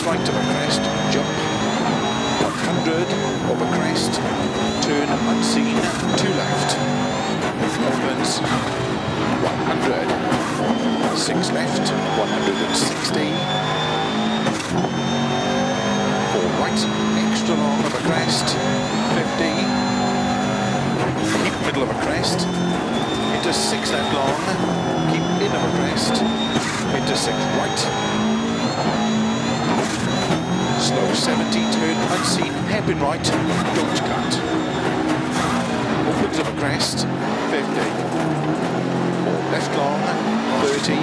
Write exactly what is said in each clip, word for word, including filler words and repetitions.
right of a crest, jump, one hundred over crest, turn unseen, two left, opens, one hundred, six left, one hundred sixty, four right, extra long of a crest, fifty, keep middle of a crest, into six left long, keep in of a crest, into six right, slow seventy, turn unseen, hairpin right, don't cut, opens of a crest, fifty, four left long, thirty,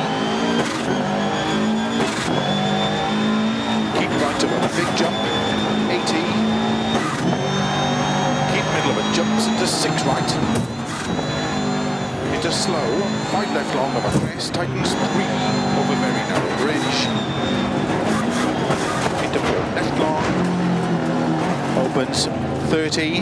keep right of a big jump, eighty, keep middle of a jumps into six right, into slow, five left long of a crest, tightens three over very narrow bridge, into four left long, opens thirty,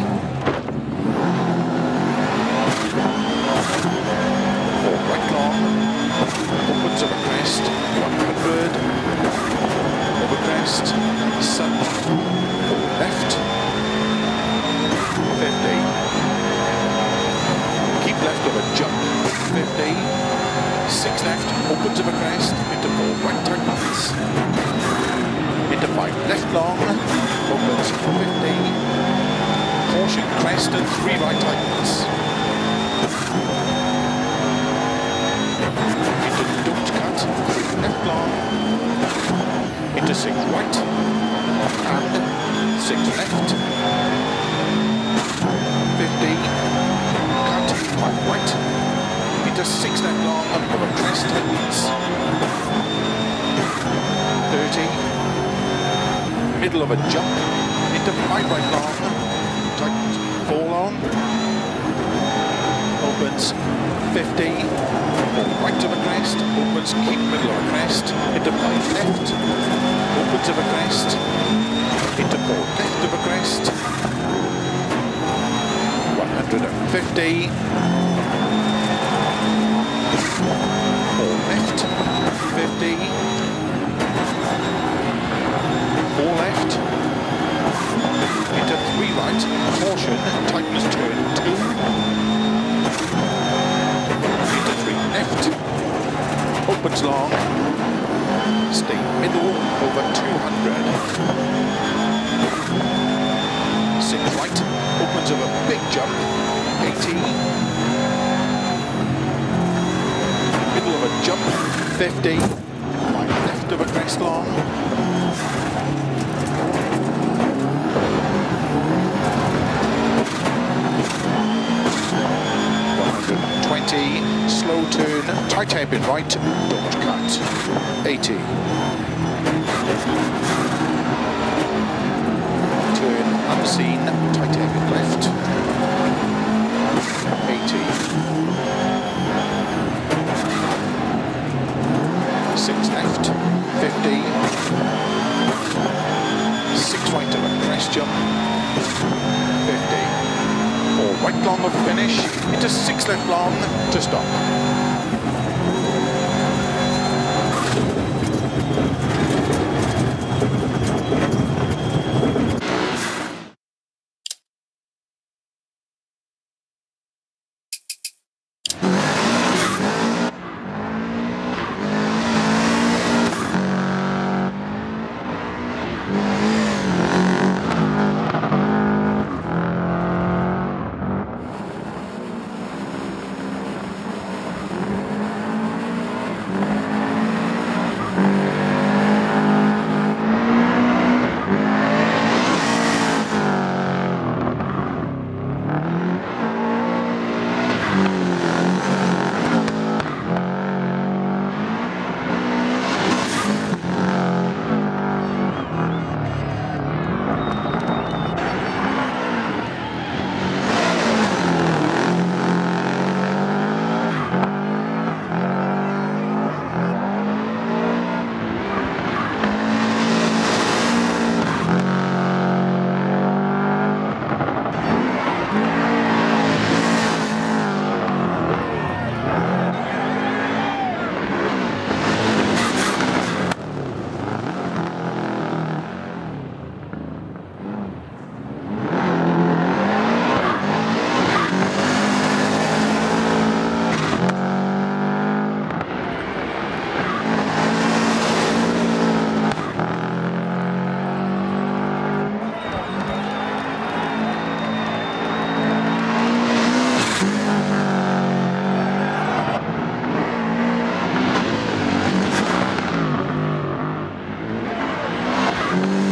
four right long, opens of a crest, one hundred, over crest, sun, four left, fifty, keep left of a jump, fifty, six left, opens of a crest, into four right tightens, into five left long, opens fifty, caution crest and three right tightens, into don't cut, three left long, into six right, and six left, fifty, cut, five right, into six left long, over crest tightens, thirty, middle of a jump, into five right long, tight, four long, opens, fifty, four right of a crest, opens, keep middle of a crest, into five left, opens of a crest, into four left of a crest, one hundred fifty, four left, fifty, four left, into three right, caution, tightens turn two, into three left, opens long, stay middle over two hundred, six right, opens of a big jump, eighty, middle of a jump, fifty, five left of a crest long, one hundred twenty, slow turn, tight hairpin right, don't cut, eighty, turn unseen, tight hairpin left, eighty, six left, fifty, six right of a crest jump, fifty, four right long of finish, into six left long to stop. Bye.